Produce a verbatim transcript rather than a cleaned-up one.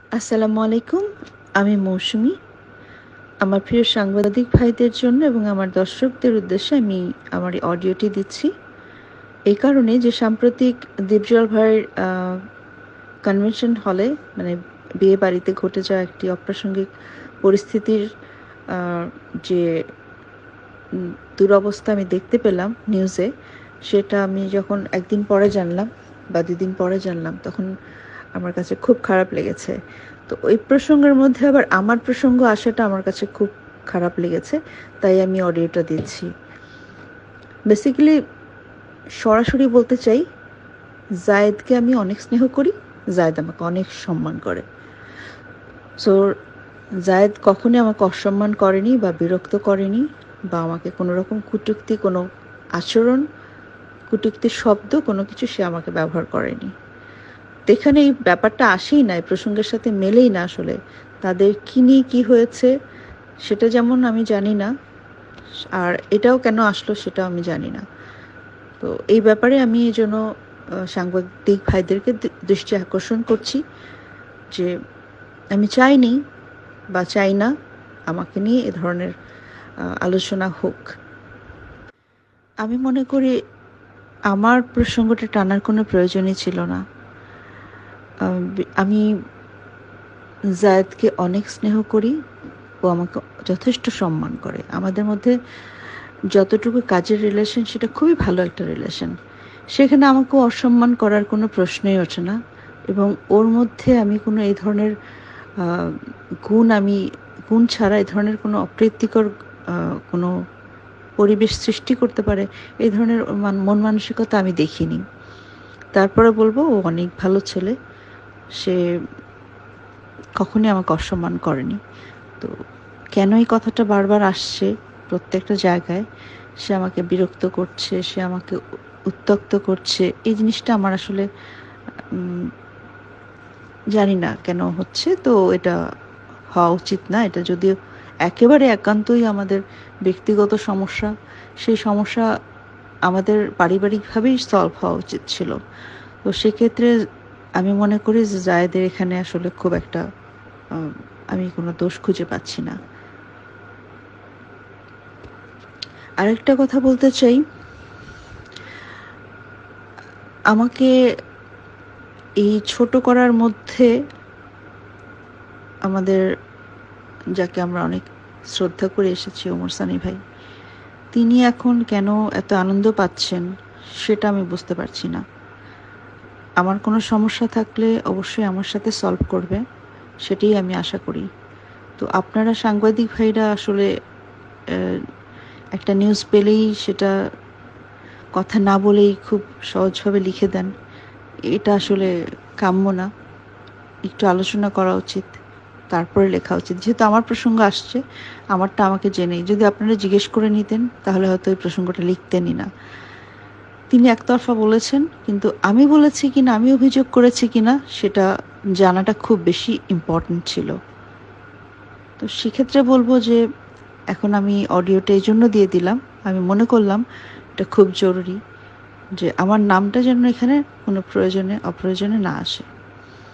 আসসালামু আলাইকুম। আমি মৌসুমী। আমার প্রিয় সাংবাদিক ভাইদের জন্য এবং আমার দর্শকদের উদ্দেশ্যে আমি আমার এই অডিওটি দিচ্ছি। এই কারণে যে সাম্প্রতিক দীপজল ভাইয়ের কনভেনশন হলে মানে বিয়ে বাড়িতে ঘটে যাওয়া একটি অপ্রাসঙ্গিক পরিস্থিতির আহ, যে উম, দুরবস্থা আমি দেখতে পেলাম নিউজে, সেটা আমি যখন একদিন পরে জানলাম বা দুদিন পরে জানলাম তখন আমার কাছে খুব খারাপ লেগেছে। তো ওই প্রসঙ্গের মধ্যে আবার আমার প্রসঙ্গ আসাটা আমার কাছে খুব খারাপ লেগেছে, তাই আমি অডিওটা দিচ্ছি। বেসিক্যালি সরাসরি বলতে চাই, জায়েদকে আমি অনেক স্নেহ করি, জায়েদ আমাকে অনেক সম্মান করে। সো জায়েদ কখনোই আমাকে অসম্মান করেনি বা বিরক্ত করেনি বা আমাকে কোনো রকম কটূক্তি, কোনো আচরণ, কটূক্তির শব্দ কোনো কিছু সে আমাকে ব্যবহার করেনি। তো এখানে এই ব্যাপারটা আসেই না, এই প্রসঙ্গের সাথে মেলেই না আসলে তাদের কী নিয়ে কী হয়েছে সেটা যেমন আমি জানি না, আর এটাও কেন আসলো সেটাও আমি জানি না। তো এই ব্যাপারে আমি এই জন্য সাংবাদিক ভাইদেরকে দৃষ্টি আকর্ষণ করছি যে আমি চাইনি বা চাই না আমাকে নিয়ে এ ধরনের আলোচনা হোক। আমি মনে করি আমার প্রসঙ্গটা টানার কোনো প্রয়োজনই ছিল না। আমি জায়েদকে অনেক স্নেহ করি, ও আমাকে যথেষ্ট সম্মান করে। আমাদের মধ্যে যতটুকু কাজের রিলেশন সেটা খুবই ভালো একটা রিলেশন। সেখানে আমাকে অসম্মান করার কোনো প্রশ্নই ওঠে না, এবং ওর মধ্যে আমি কোনো এই ধরনের গুণ আমি গুণ ছাড়া এই ধরনের কোনো অপ্রীতিকর কোনো পরিবেশ সৃষ্টি করতে পারে এই ধরনের মন মানসিকতা আমি দেখিনি। তারপরে বলবো ও অনেক ভালো ছেলে, সে কখনোই আমাকে অসম্মান করেনি। তো কেন এই কথাটা বারবার আসছে প্রত্যেকটা জায়গায়, সে আমাকে বিরক্ত করছে, সে আমাকে উত্ত্যক্ত করছে, এই জিনিসটা আমার আসলে জানি না কেন হচ্ছে। তো এটা হওয়া উচিত না। এটা যদিও একেবারে একান্তই আমাদের ব্যক্তিগত সমস্যা, সেই সমস্যা আমাদের পারিবারিকভাবেই সলভ হওয়া উচিত ছিল। তো সেক্ষেত্রে আমি মনে করি যে জায়েদের এখানে আসলে খুব একটা আমি কোনো দোষ খুঁজে পাচ্ছি না। আরেকটা কথা বলতে চাই, আমাকে এই ছোট করার মধ্যে আমাদের যাকে আমরা অনেক শ্রদ্ধা করে এসেছি ওমর সানি ভাই, তিনি এখন কেন এত আনন্দ পাচ্ছেন সেটা আমি বুঝতে পারছি না। আমার কোনো সমস্যা থাকলে অবশ্যই আমার সাথে সলভ করবে, সেটাই আমি আশা করি। তো আপনারা সাংবাদিক ভাইরা আসলে একটা নিউজ পেলেই সেটা কথা না বলেই খুব সহজভাবে লিখে দেন, এটা আসলে কাম্য না। একটু আলোচনা করা উচিত, তারপরে লেখা উচিত। যেহেতু আমার প্রসঙ্গ আসছে, আমারটা আমাকে জেনেই যদি আপনারা জিজ্ঞেস করে নিতেন তাহলে হয়তো এই প্রসঙ্গটা লিখতেনই না। তিনি একতরফা বলেছেন, কিন্তু আমি বলেছি কিনা, আমি অভিযোগ করেছি কিনা সেটা জানাটা খুব বেশি ইম্পর্টেন্ট ছিল। তো সেক্ষেত্রে বলবো যে এখন আমি অডিওটা এই জন্য দিয়ে দিলাম, আমি মনে করলাম এটা খুব জরুরি যে আমার নামটা যেন এখানে কোনো প্রয়োজনে অপ্রয়োজনে না আসে।